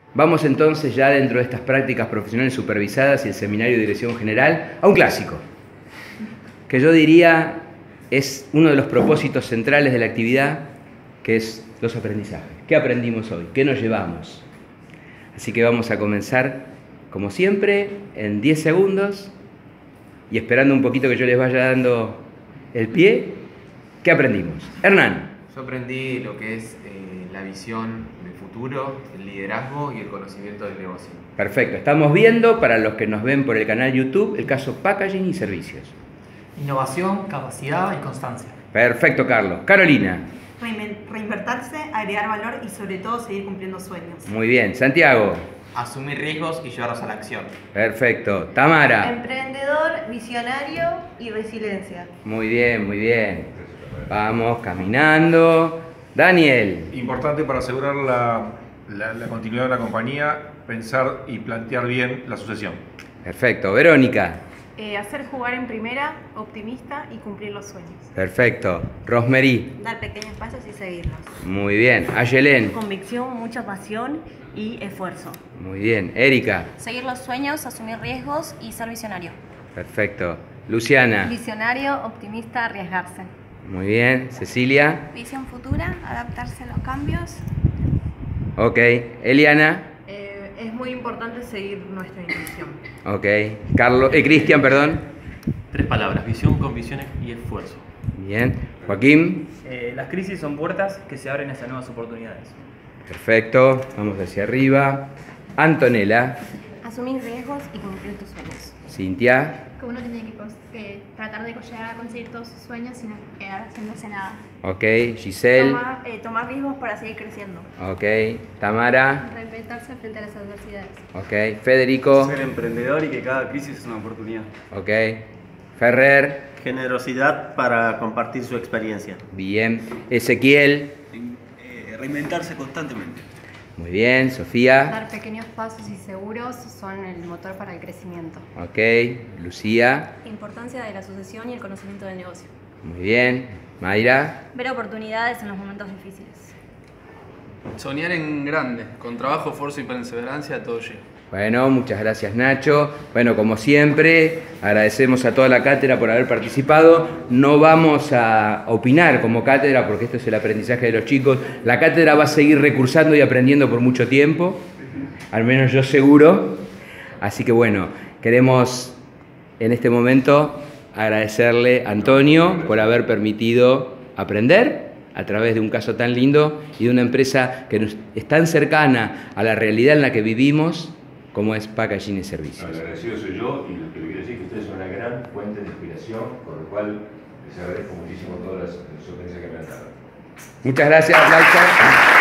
Vamos entonces ya dentro de estas prácticas profesionales supervisadas y el seminario de dirección general a un clásico, que yo diría es uno de los propósitos centrales de la actividad, que es los aprendizajes. ¿Qué aprendimos hoy? ¿Qué nos llevamos? Así que vamos a comenzar, como siempre, en 10 segundos y esperando un poquito que yo les vaya dando el pie. ¿Qué aprendimos? Hernán. Yo aprendí lo que es la visión del futuro, el liderazgo y el conocimiento del negocio. Perfecto. Estamos viendo, para los que nos ven por el canal YouTube, el caso packaging y servicios. Innovación, capacidad y constancia. Perfecto, Carlos. Carolina. Reinvertirse, agregar valor y sobre todo seguir cumpliendo sueños. Muy bien. Santiago. Asumir riesgos y llevarlos a la acción. Perfecto. Tamara. Emprendedor, visionario y resiliencia. Muy bien, muy bien. Vamos caminando. Daniel. Importante para asegurar la continuidad de la compañía, pensar y plantear bien la sucesión. Perfecto. Verónica. Hacer jugar en primera, optimista y cumplir los sueños. Perfecto. Rosemary. Dar pequeños pasos y seguirlos. Muy bien. Ayelén. Convicción, mucha pasión y esfuerzo. Muy bien. Erika. Seguir los sueños, asumir riesgos y ser visionario. Perfecto. Luciana. Visionario, optimista, arriesgarse. Muy bien. Cecilia. Visión futura, adaptarse a los cambios. Ok. Eliana. Es muy importante seguir nuestra intuición. Ok. Cristian, perdón. 3 palabras: visión, convicción y esfuerzo. Bien. Joaquín. Las crisis son puertas que se abren hacia nuevas oportunidades. Perfecto. Vamos hacia arriba. Antonella. Asumir riesgos y cumplir tus sueños. Cintia. Que uno tiene que tratar de llegar a conseguir todos sus sueños sin quedar haciéndose nada. Ok. Giselle. Tomar riesgos para seguir creciendo. Ok. Tamara. Reinventarse frente a las adversidades. Ok. Federico. Ser emprendedor y que cada crisis es una oportunidad. Ok. Ferrer. Generosidad para compartir su experiencia. Bien. Ezequiel. Reinventarse constantemente. Muy bien. Sofía. Dar pequeños pasos y seguros son el motor para el crecimiento. Ok. Lucía. Importancia de la sucesión y el conocimiento del negocio. Muy bien. Mayra. Ver oportunidades en los momentos difíciles. Soñar en grande, con trabajo, esfuerzo y perseverancia todo llega. Bueno, muchas gracias Nacho. Bueno, como siempre, agradecemos a toda la cátedra por haber participado. No vamos a opinar como cátedra porque esto es el aprendizaje de los chicos. La cátedra va a seguir recursando y aprendiendo por mucho tiempo, al menos yo seguro. Así que bueno, queremos en este momento agradecerle a Antonio por haber permitido aprender a través de un caso tan lindo y de una empresa que es tan cercana a la realidad en la que vivimos como es Packaging y Servicios. Agradecido soy yo y lo que le quiero decir es que ustedes son una gran fuente de inspiración, por lo cual les agradezco muchísimo todas las sugerencias que me han dado. Muchas gracias, aplausos.